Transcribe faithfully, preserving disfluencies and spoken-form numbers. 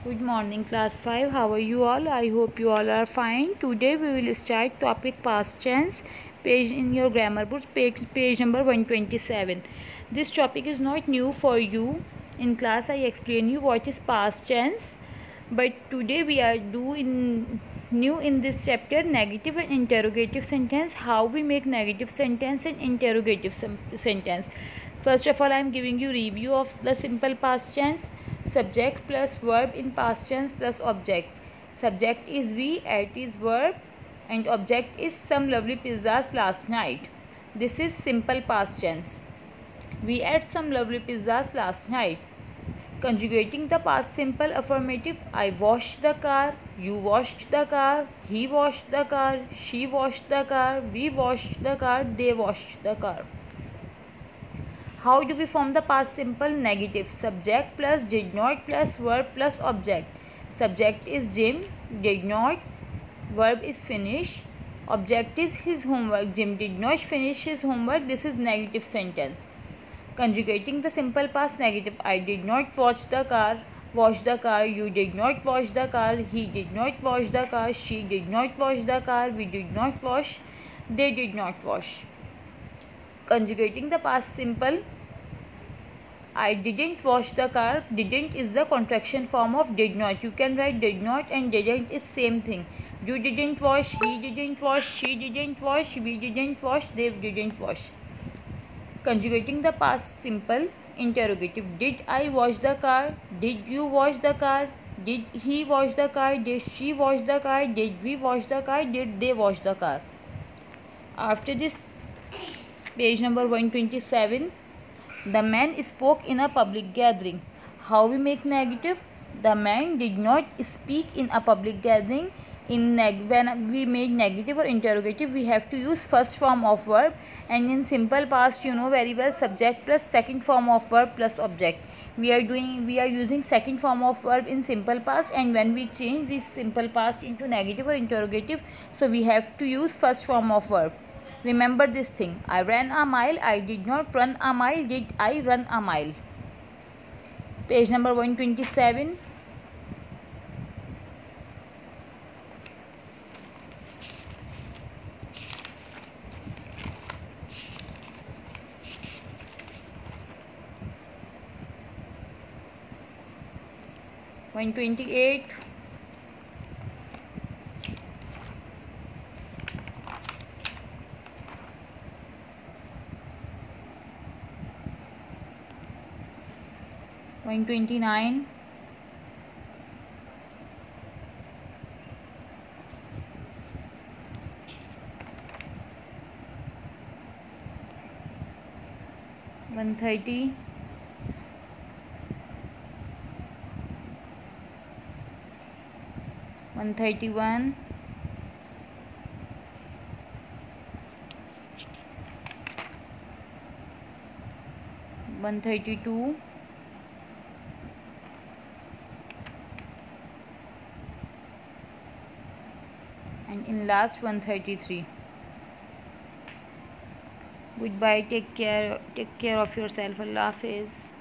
Good morning class five. How are you all? I hope you all are fine. Today we will start topic past tense page in your grammar book, page, page number one hundred twenty-seven. This topic is not new for you. In class I explain you what is past tense, but today we are doing new in this chapter negative and interrogative sentence, how we make negative sentence and interrogative sentence. First of all, I am giving you review of the simple past tense. Subject plus verb in past tense plus object. Subject is we, at is verb, and object is some lovely pizzas last night. This is simple past tense. We ate some lovely pizzas last night. Conjugating the past simple affirmative, I washed the car, you washed the car, he washed the car, she washed the car, we washed the car, they washed the car. How do we form the past simple? Negative. Subject plus did not plus verb plus object. Subject is Jim, did not. Verb is finish. Object is his homework. Jim did not finish his homework. This is negative sentence. Conjugating the simple past negative. I did not watch the car. Wash the car. You did not wash the car. He did not wash the car. She did not wash the car. We did not wash. They did not wash. Conjugating the past simple, I didn't wash the car. Didn't is the contraction form of did not. You can write did not and didn't is same thing. You didn't wash, he didn't wash, she didn't wash, we didn't wash, they didn't wash. Conjugating the past simple interrogative. Did I wash the car? Did you wash the car? Did he wash the car? Did she wash the car? Did we wash the car? Did they wash the car? After this, page number one hundred twenty-seven. The man spoke in a public gathering. How we make negative? The man did not speak in a public gathering. In neg when we make negative or interrogative, we have to use first form of verb, and in simple past, you know very well, subject plus second form of verb plus object. We are doing we are using second form of verb in simple past, and when we change this simple past into negative or interrogative, so we have to use first form of verb. Remember this thing. I ran a mile. I did not run a mile. Did I run a mile? Page number one hundred twenty-seven. one hundred twenty-eight. one hundred twenty-nine. one hundred thirty. one hundred thirty-one. one hundred thirty-two. and in last one hundred thirty-three. Goodbye, take care take care of yourself. Allah Hafiz.